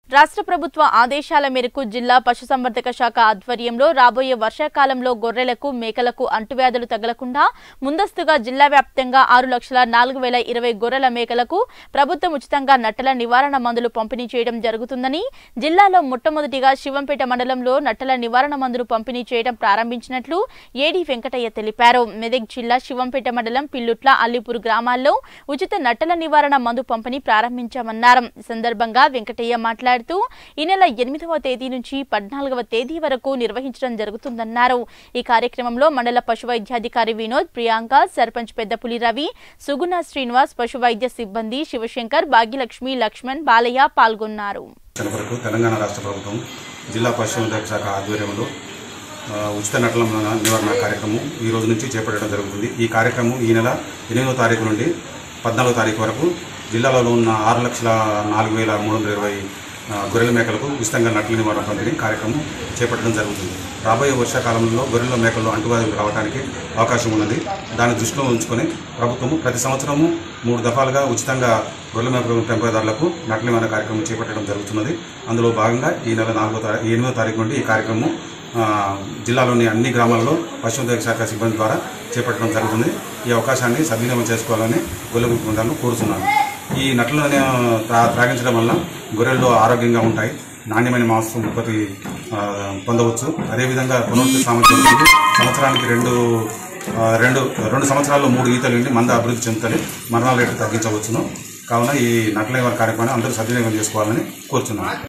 రాష్ట్ర ప్రభుత్వ ఆదేశాల మేరకు జిల్లా పశుసంవర్ధక శాఖ ఆధ్వర్యంలో రాబోయే వర్షాకాలంలో గొర్రెలకు మేకలకు అంటువ్యాధులు తగలకుండా ముందస్తుగా జిల్లా వ్యాప్తంగా 6,04,020 గొర్రెల మేకలకు ప్రభుత్వం ఉచితంగా నట్టల నివారణ మందులు పంపిణీ చేయడం జరుగుతుందని జిల్లాలో మొట్టమొదటిగా శివంపేట మండలంలో నట్టల నివారణ మందులు పంపిణీ చేయడం ప్రారంభించినట్లు ఏడీ వెంకటయ్య తెలిపారు. మెదక్ జిల్లా శివంపేట మండలం పిల్లుట్ల అల్లిపూర్ గ్రామాల్లో ఉచిత నట్టల నివారణ మందు పంపిణీ ప్రారంభించామన్నారు. ఈ సందర్భంగా వెంకటయ్య మాట్లాడారు. ఈ నెల 8వ తేదీ నుంచి 14వ తేదీ వరకు నిర్వహించడం జరుగుతుందన్నారు. ఈ కార్యక్రమంలో మండల పశు వైద్యాధికారి వినోద్, ప్రియాంక, సర్పంచ్ పెద్దపులి రవి, సుగుణ శ్రీనివాస్, పశు వైద్య సిబ్బంది శివశంకర్, భాగ్యలక్ష్మి, లక్ష్మణ్, బాలయ్య పాల్గొన్నారు. తెలంగాణ రాష్ట్ర ప్రభుత్వం జిల్లా పశుసంవర్ధక శాఖ ఆధ్వర్యంలో ఉచిత నట్టల నివారణ కార్యక్రమం ఈ రోజు నుంచి చేపట్టడం జరుగుతుంది. ఈ కార్యక్రమం ఈ నెల 8వ తారీఖు నుండి 14వ తారీఖు వరకు జిల్లాలో ఉన్న 6,04,320 గొర్రెల మేకలకు ఉచితంగా నట్టల నివారణ పంపిణీ కార్యక్రమం చేపట్టడం జరుగుతుంది. రాబోయే వర్షాకాలంలో గొర్రెల మేకల్లో అంటువ్యాధులు రావడానికి అవకాశం ఉన్నది. దాన్ని దృష్టిలో ఉంచుకొని ప్రభుత్వము ప్రతి సంవత్సరము 3 దఫాలుగా ఉచితంగా గొర్రెల మేకల పెంపకదారులకు నట్టల నివారణ కార్యక్రమం చేపట్టడం జరుగుతున్నది. అందులో భాగంగా ఈ నెల 8వ తారీఖు నుండి ఈ కార్యక్రమం జిల్లాలోని అన్ని గ్రామాల్లో పశుసంవర్ధక శాఖ సిబ్బంది ద్వారా చేపట్టడం జరుగుతుంది. ఈ అవకాశాన్ని సద్వినియోగం చేసుకోవాలని గొర్రెల పెంపకదారులను కోరుతున్నాను. ఈ నట్టలను త్రాగించడం వల్ల గొర్రెలు ఆరోగ్యంగా ఉంటాయి, నాణ్యమైన మాంసం ఉత్పత్తి పొందవచ్చు. అదేవిధంగా పునరుద్ధరణ సామర్థ్యం సంవత్సరానికి రెండు సంవత్సరాల్లో 3 ఈతలు నుండి మంద అభివృద్ధి చెందుతుంది, మరణాల రేటు తగ్గించవచ్చును. కావున ఈ నట్టల నివారణ కార్యక్రమాన్ని అందరూ సద్వినియోగం చేసుకోవాలని కోరుతున్నాను.